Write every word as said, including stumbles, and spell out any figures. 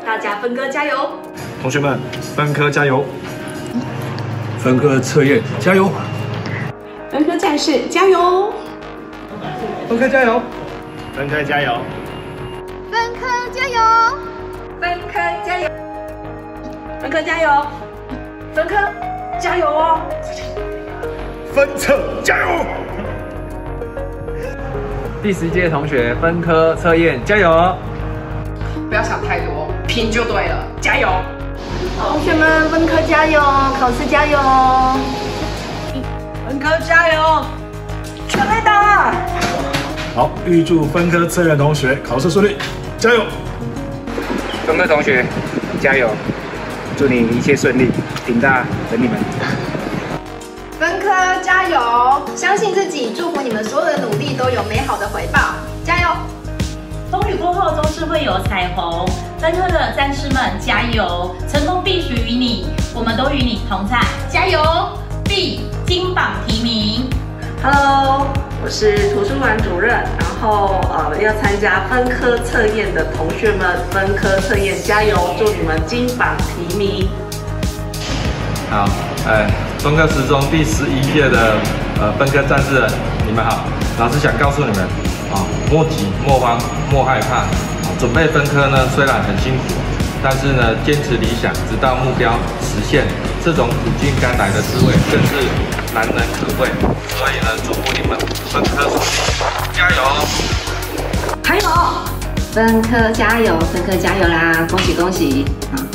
大家分科加油！ 同学们，分科加油！分科测验加油！ 分科战士加油！ 分科加油！ 分科加油！ 分科加油！ 分科加油！分科加油！分科加油哦！ 分测加油！ 第十届同学分科测验加油！ 不要想太多，拼就对了，加油！ 同学们，分科加油，考试加油！ 分科加油！全力打！ 好，预祝分科测验同学考试顺利，加油！ 分科同学加油！祝你一切顺利，顶大等你们。 分科加油！相信自己，祝福你们所有的努力都有美好的回报，加油！ 风雨过后总是会有彩虹，分科的战士们加油！成功必属于你，我们都与你同在，加油！必金榜题名。 Hello， 我是图书馆主任，然后呃要参加分科测验的同学们，分科测验加油！祝你们金榜题名。 好，哎，分科十中第十一届的呃分科战士，你们好。老师想告诉你们，啊、哦，莫急莫慌莫害怕。哦、准备分科呢，虽然很辛苦，但是呢，坚持理想，直到目标实现，这种苦尽甘来的滋味，更是难能可贵。所以呢，祝福你们分科顺利，加油！ 还有， 分科加油，分科加油啦！恭喜恭喜啊！